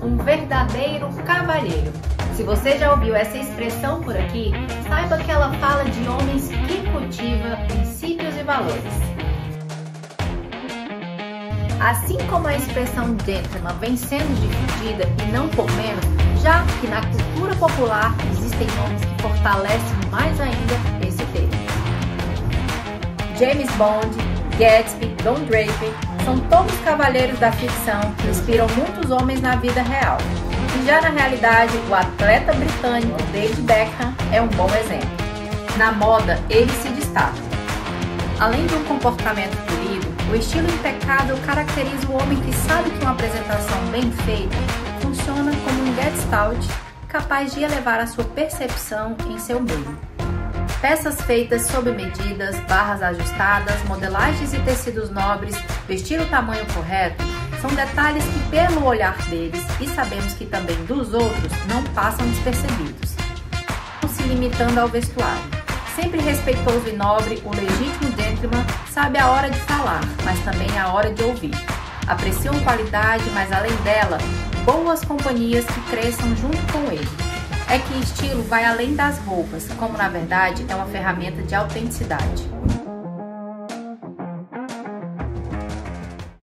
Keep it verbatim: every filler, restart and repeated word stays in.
um verdadeiro cavalheiro. Se você já ouviu essa expressão por aqui, saiba que ela fala de homens que cultivam princípios e valores. Assim como a expressão gentleman vem sendo difundida e não por menos, já que na cultura popular existem nomes que fortalecem mais ainda esse termo. James Bond, Gatsby, Don Draper são todos cavalheiros da ficção que inspiram muitos homens na vida real. E já na realidade, o atleta britânico David Beckham é um bom exemplo. Na moda, ele se destaca. Além de um comportamento polido, o estilo impecável caracteriza o homem que sabe que uma apresentação bem feita funciona como um gestalt capaz de elevar a sua percepção em seu meio. Peças feitas sob medidas, barras ajustadas, modelagens e tecidos nobres, vestir o tamanho correto, são detalhes que pelo olhar deles, e sabemos que também dos outros, não passam despercebidos. Não se limitando ao vestuário. Sempre respeitoso e nobre, o legítimo gentleman sabe a hora de falar, mas também a hora de ouvir. Apreciam qualidade, mas além dela, boas companhias que cresçam junto com ele. É que estilo vai além das roupas, como na verdade é uma ferramenta de autenticidade.